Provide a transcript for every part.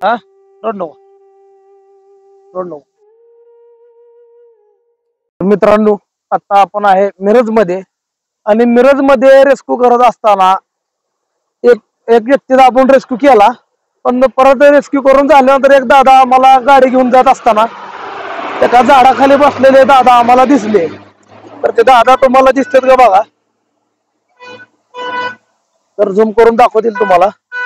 हा रोड नको रोड नको. मित्रांनो, आता आपण आहे मिरज मध्ये आणि मिरज मध्ये रेस्क्यू करत असताना एक एक व्यक्तीला आपण रेस्क्यू केला, पण परत रेस्क्यू करून झाल्यानंतर एक दादा आम्हाला गाडी घेऊन जात असताना एका झाडाखाली बसलेले दादा आम्हाला दिसले. तर ते दादा तुम्हाला दिसतात का बघा, तर झूम करून दाखवतील तुम्हाला.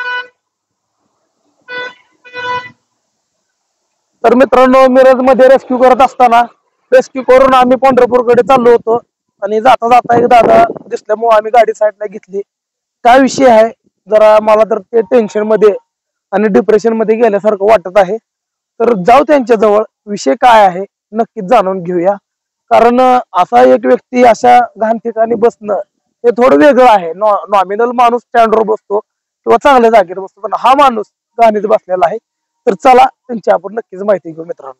तर मित्रांनो, मिरज मध्ये रेस्क्यू करत असताना रेस्क्यू करून आम्ही पंढरपूरकडे चाललो होतो आणि जाता जाता एक दादा दिसल्यामुळे आम्ही गाडी साईडला घेतली. काय विषय आहे, जरा मला तर ते टेन्शन मध्ये आणि डिप्रेशन मध्ये गेल्यासारखं वाटत आहे. तर जाऊ त्यांच्या जवळ, विषय काय आहे नक्कीच जाणून घेऊया. कारण असा एक व्यक्ती अशा घाण ठिकाणी बसणं हे थोडं वेगळं आहे. नॉमिनल माणूस स्टँडवर बसतो किंवा चांगल्या जागेवर बसतो, पण हा माणूस घाणीत बसलेला आहे. तर चला त्यांची आपण नक्कीच माहिती घेऊ मित्रांनो.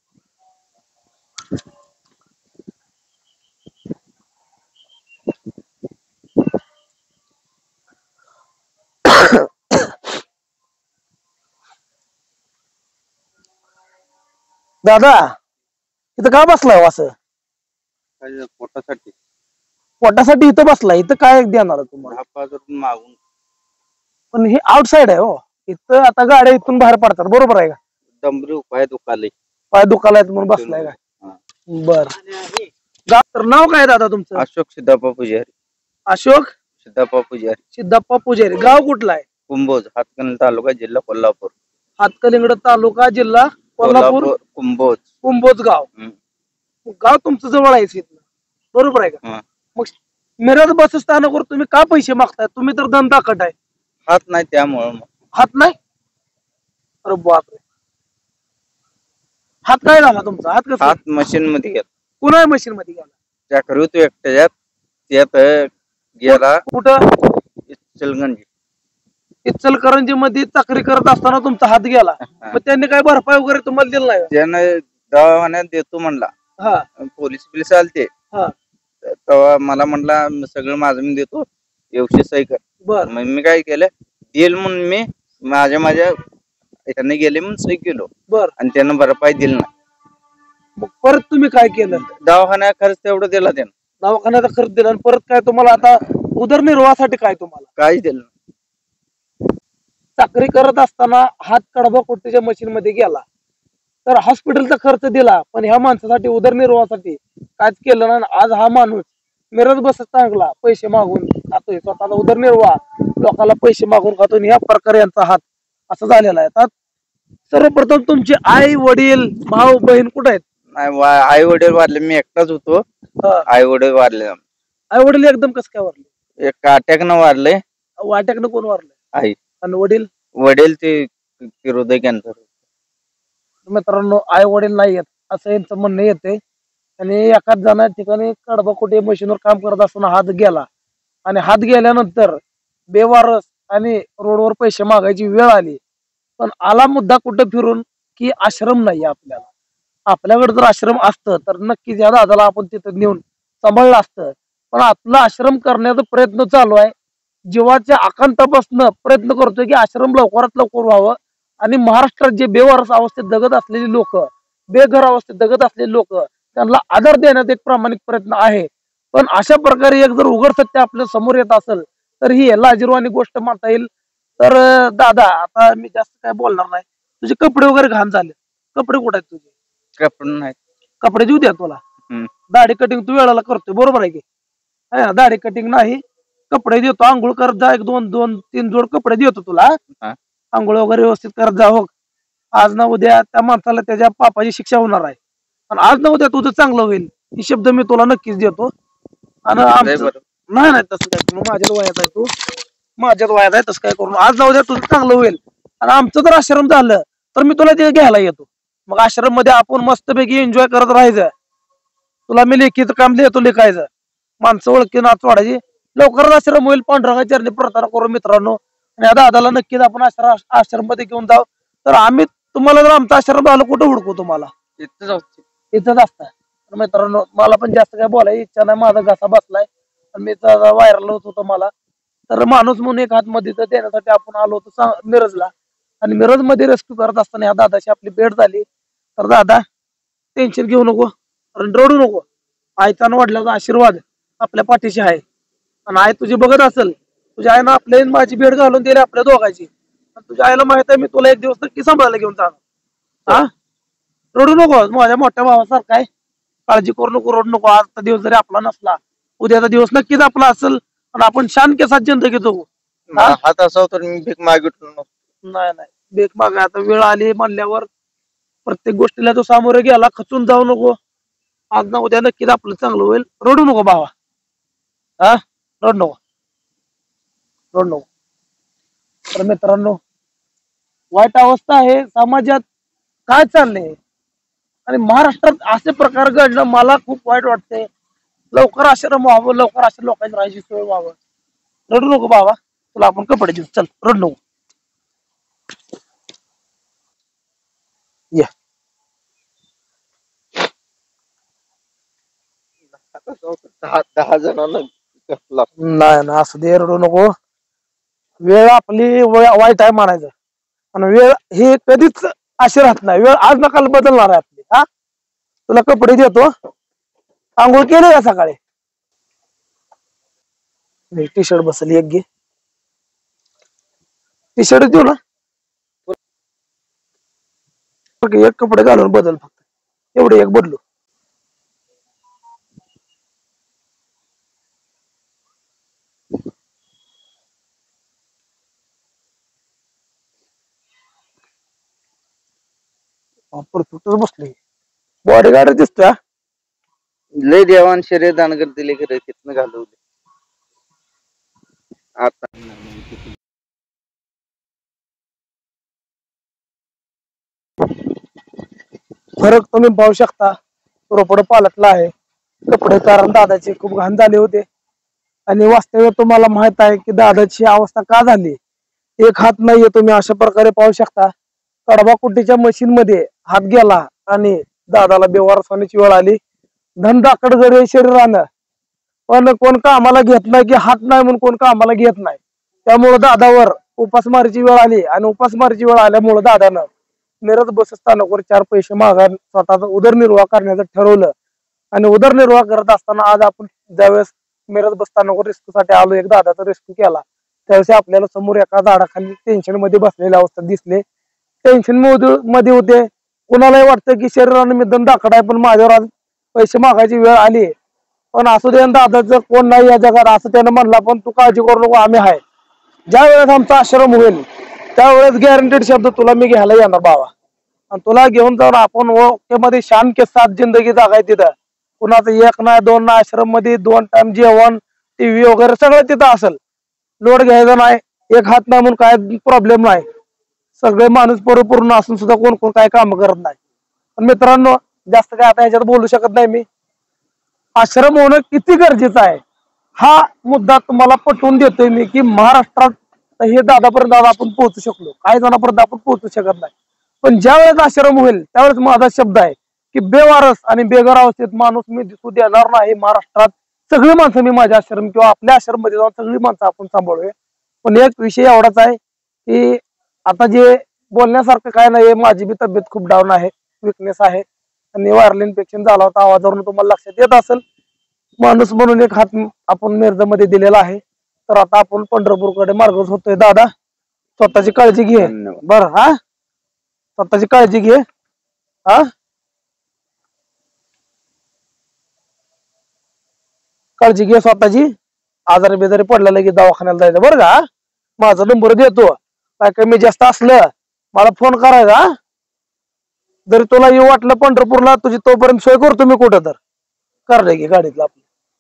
दादा, इथं का बसलाय हो असं? पोटासाठी पोटासाठी इथं बसलाय? इथं काय देणार आहे तुम्हाला? 10,000 मागून. पण हे आउटसाइड आहे हो. इथं आता गाड्या इथून बाहेर पडतात, बरोबर आहे का? डमरू पाय दुखाले. पाय दुखायला म्हणून बसलाय का? बर. तर नाव काय दादा तुमचं? अशोक सिद्धप्पा पुजारी. अशोक सिद्धप्पा पुजारी. सिद्धप्पा पुजारी. गाव कुठला आहे? कुंभोज, हातकणंगले तालुका, जिल्हा कोल्हापूर. हातकलिंगड तालुका, जिल्हा कोल्हापूर. कुंभोज. कुंभोज गाव. गाव तुमचं जवळ आहे इथलं, बरोबर आहे का? मग मिरज बस स्थानकावर तुम्ही का पैसे मागताय? तुम्ही तर धंदाकट आहे. हात नाही त्यामुळं. हात नाही? अरे बापरे. हात काय झाला तुमचा? हात कसा? हात मशीन मध्ये गेला. कुणा मशीन मध्ये गेला? त्या होतो एकट्याच्यात, त्यात गेला. कुठं? इचलकरंजी. इचलकरंजी मध्ये चाकरी करत असताना तुमचा हात गेला. मग त्यांनी काय भरपाई वगैरे तुम्हाला दिलं नाही? त्यानं दवाखान्यात देतो म्हणला. हा. पोलीस आलते. हा. तेव्हा मला म्हणला सगळं माझं मी देतो, 100 सही कर. बर. मग मी काय केलं, देईल म्हणून मी माझ्या ह्याने गेले म्हणून सही केलो. बर. आणि त्यानं भरपाई दिली नाही. मग परत तुम्ही काय केलं? दवाखान्यात खर्च तेवढं दिला त्यानं. दवाखान्याचा खर्च दिला आणि परत काय तुम्हाला आता उदरनिर्वाहासाठी काय तुम्हाला काहीच दिलं नाही. चाकरी करत असताना हात कडबा कोटीच्या मशीन मध्ये गेला, तर हॉस्पिटलचा खर्च दिला, पण ह्या माणसासाठी उदरनिर्वाहासाठी काहीच केलं ना. आज हा माणूस मिरज बस चांगला पैसे मागून खातोय, स्वतःला उदरनिर्वाह लोकांना पैसे मागून खातो. ह्या प्रकारे यांचा हात असं झालेला आहे. तर सर्वप्रथम तुमचे आई वडील भाऊ बहीण कुठे आहेत? नाही, आई वडील वारले, मी एकटाच होतो. आई वडील वारले. आई वडील एकदम कसं काय वारले? एक अटॅकनं वारले. वाट्याकनं कोण वारले? आई. आणि वडील? वडील ते हृदय कॅन्सर. मित्रांनो, आई वडील नाही येत असं यांचं म्हणणं येते. आणि एकाच जणा ठिकाणी कडबाकुटी मशीनवर काम करत असताना हात गेला, आणि हात गेल्यानंतर बेवारस आणि रोडवर पैसे मागायची वेळ आली. पण आला मुद्दा कुठं फिरून की आश्रम नाही आपल्याला. आपल्याकडे जर आश्रम असतं तर नक्कीच या दादाला आपण तिथं नेऊन सांभाळलं असतं. पण आपला आश्रम करण्याचा प्रयत्न चालू आहे. जीवाच्या आकांतापासून प्रयत्न करतोय की आश्रम लवकरात लवकर व्हावं आणि महाराष्ट्रात जे बेवारस अवस्थेत जगत असलेली लोक, बेघर अवस्थेत जगत असलेली लोक, त्यांना आधार देण्याचा एक प्रामाणिक प्रयत्न आहे. पण अशा प्रकारे एक जर उघड सत्य आपल्या समोर येत असेल तर ही लाजिरवाणी गोष्ट म्हणता येईल. तर दादा, आता मी जास्त काय बोलणार नाही. तुझे कपडे वगैरे घाण झाले. कपडे कुठे आहेत तुझे? कपडे नाही. कपडे देऊ द्या तुला. दाढी कटिंग तू वेळाला करतोय, बरोबर आहे की? दाढी कटिंग नाही, कपडे देतो. आंघोळ करत जा, 1-2-3 जोड कपडे देतो तुला. आंघोळ वगैरे व्यवस्थित करत जा. हो, आज ना उद्या त्या माणसाला त्याच्या पापाची शिक्षा होणार आहे, आणि आज ना उद्या तुझं चांगलं होईल ही शब्द मी तुला नक्कीच देतो. आणि नाही नाही तसं काय, माझ्याच वयात आहे तू, माझ्याच वयात आहे, तसं काय करून आज ना उद्या तुझं चांगलं होईल. आणि आमचं जर आश्रम झालं तर मी तुला ते घ्यायला येतो. मग आश्रम मध्ये आपण मस्तपैकी एन्जॉय करत राहायचं. तुला मी लेखीचं काम देतो, लिखायचं, माणसं ओळखी नाच वाढायची. लवकरच आश्रम होईल. पांढरंगा चरणी प्रार्थना करू मित्रांनो. आणि या दादाला नक्कीच आपण आश्रम मध्ये घेऊन जाऊ. तर आम्ही तुम्हाला जर आमचा आश्रम झालं कुठं हुडकू तुम्हाला? इथंच असतं. मित्रांनो, मला पण जास्त काय बोलायची इच्छा नाही, माझा घसा बसलाय आणि मी व्हायरल होत होतो मला. तर माणूस म्हणून एक हात मध्ये देण्यासाठी आपण आलो होतो मिरजला. आणि मिरज मध्ये रेस्क्यू करत असताना या दादाची आपली भेट झाली. तर दादा टेन्शन घेऊ नको, रडू नको. आईचा आणि वडिलांचा आशीर्वाद आपल्या पाठीशी आहे. आणि आई तुझी बघत असेल, तुझ्या आईनं आपली आणि माझी भेट घालून दिली आपल्या दोघांची. तुझ्या आईला माहित आहे मी तुला एक दिवस नक्की सांभाळायला घेऊन जाणार. हा, रडू नको, माझ्या मोठ्या भावासारखा आहे. काळजी करू नको, रडू नको. आजचा दिवस जरी आपला नसला, उद्याचा दिवस नक्कीच आपला असेल आणि आपण शान केसात जिंदगी जगू. हात असाव तर मी भीक मागितलो नसतो. नाही नाही, भीक मागा. आता वेळ आली म्हणल्यावर प्रत्येक गोष्टीला तो सामोरे गेला, खचून जाऊ नको. आज ना उद्या नक्कीच आपलं चांगलं होईल. रडू नको भावा. हा, रड नको, रड नको. तर मित्रांनो, वाईट अवस्था आहे समाजात, काय चाललंय आणि महाराष्ट्रात असे प्रकार घडणं मला खूप वाईट वाटते. लवकर आश्रम व्हावं, लवकर अशा लोकांची राहायची सोय व्हावं. रडू नको बाबा, तुला आपण कपडे देऊ, चल रड नको. या, 10 जणांना नाही ना, असं दे, रडू नको. वेळ आपली वाईट आहे म्हणायचं, आणि वेळ ही कधीच अशी राहत नाही. वेळ आज ना काल बदलणार आहे आपली. हा, तुला कपडे देतो. आंघोळ केली का सकाळी? टी शर्ट बसली, एक घे. टी शर्ट देऊ ना, एक कपडे घालून बदल फक्त, एवढे एक बदलू. परफेक्टच बसली, बॉडीगार्ड दिसतोय. लय देवान शरीर दान करतील तिथनं घालवले. आता फरक तुम्ही पाहू शकता, रोपड पालटला आहे. कपडे कारण दादाचे खूप घाण झाले होते. आणि वास्तव्य तुम्हाला माहित आहे की दादाची अवस्था का झाली. एक हात नाहीये, तुम्ही अशा प्रकारे पाहू शकता. कडबा कुटीच्या मशीन मध्ये हात गेला आणि दादाला बेवारस होण्याची वेळ आली. धनदाकड जरी शरीरानं, पण कोण कामाला घेत नाही, की हात नाही म्हणून कोण कामाला घेत नाही. त्यामुळे दादावर उपासमारीची वेळ आली, आणि उपासमारीची वेळ आल्यामुळे दादानं मिरज बस स्थानकावर 4 पैसे मागा स्वतःचा उदरनिर्वाह करण्याचं ठरवलं. आणि उदरनिर्वाह करत असताना आज आपण ज्यावेळेस मिरज बस स्थानकावर रेस्क्यूसाठी आलो, एक दादाचा रेस्क्यू केला, त्यावेळेस आपल्याला समोर एका झाडाखाली टेन्शन मध्ये बसलेली अवस्था दिसले. टेन्शन मध्ये होते. कुणालाही वाटतं की शरीरानं मी दंडाकडा आहे, पण माझ्यावर आज पैसे मागायची वेळ आली. पण असू दे, दादाचं कोण नाही या जगात असं त्यानं म्हणला. पण तू काळजी करू नको, आम्ही आहे. ज्या वेळेस आमचा आश्रम होईल त्यावेळेस गॅरंटेड शब्द तुला मी घ्यायला येणार बाबा. आणि तुला घेऊन जाऊन आपण मध्ये शान के साथ जिंदगी जगाय. तिथं कुणाचं एक नाही, दोन नाही, आश्रम मध्ये 2 टाइम जेवण, टीव्ही वगैरे सगळं तिथं असेल. लोड घ्यायचा नाही, एक हात नाही म्हणून काय प्रॉब्लेम नाही. सगळे माणूस परिपूर्ण असून सुद्धा कोण कोण काय काम करत नाही. पण मित्रांनो, जास्त काय आता ह्याच्यात बोलू शकत नाही मी. आश्रम होणं किती गरजेचं आहे हा मुद्दा तुम्हाला पटवून देतोय मी, की महाराष्ट्रात हे दादापर्यंत आपण पोहोचू शकलो, काही जणांपर्यंत आपण पोहोचू शकत नाही. पण ज्या वेळेस आश्रम होईल त्यावेळेस माझा शब्द आहे की बेवारस आणि बेघर अवस्थेत माणूस मी दिसू देणार नाही महाराष्ट्रात. सगळी माणसं मी माझ्या आश्रम किंवा आपल्या आश्रम मध्ये जाऊन सगळी माणसं आपण सांभाळूया. पण एक विषय एवढाच आहे की आता जे बोलण्यासारखं काय नाही, माझी बी तब्येत खूप डाऊन आहे, विकनेस आहे. आणि व्हायरल इन्फेक्शन झाला होता, आवाजावरून तुम्हाला लक्षात येत असेल. माणूस म्हणून एक हात आपण मिरजमध्ये दिलेला आहे. तर आता आपण पंढरपूरकडे मार्गच होतोय. दादा स्वतःची काळजी घे बर. हा, स्वतःची काळजी घे. हा, काळजी घे स्वतःची. आजारी बेजारी पडलेला की दवाखान्याला जायचं बरं का. माझा नंबर देतो, काय कमी जास्त असलं मला फोन करायचा. जरी तुला येऊ वाटलं पंढरपूरला, तुझी तोपर्यंत सोय करतो मी कुठं तर. करले की गाडीतलं आपलं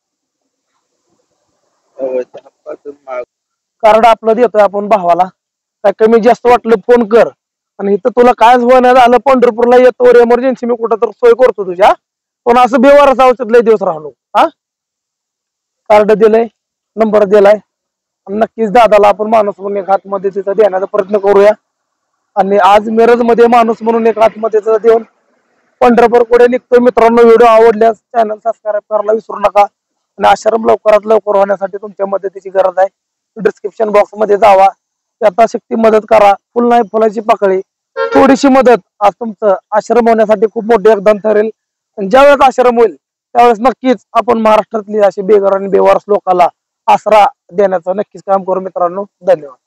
कार्ड आपलं देतोय आपण भावाला. काय कमी जास्त वाटलं फोन कर. आणि इथं तुला कायच होण्यात आलं पंढरपूरला येतो एमर्जन्सी मी कुठं तर सोय करतो तुझ्या. पण असं बेवारस औषध लय दिवस राहलो. हा, कार्ड दिलंय, नंबर दिलाय. नक्कीच दादाला आपण माणूस म्हणून एक हात मदतीचा देण्याचा प्रयत्न करूया. आणि आज मिरज मध्ये माणूस म्हणून एक हात मदतीचा देऊन पंढरपूर पुढे निघतोय. मित्रांनो, व्हिडिओ आवडल्यास चॅनल सबस्क्राईब करायला विसरू नका. आणि आश्रम लवकरात लवकर होण्यासाठी तुमच्या मदतीची गरज आहे. डिस्क्रिप्शन बॉक्स मध्ये जावा, यथाशक्ती मदत करा. फुल नाही फुलाची पाकळी, थोडीशी मदत आज तुमचं आश्रम होण्यासाठी खूप मोठे योगदान ठरेल. आणि ज्यावेळेस आश्रम होईल त्यावेळेस नक्कीच आपण महाराष्ट्रातली अशी बेघर आणि बेवारस लोकांना आसरा देण्याचं नक्कीच काम करू मित्रांनो. धन्यवाद.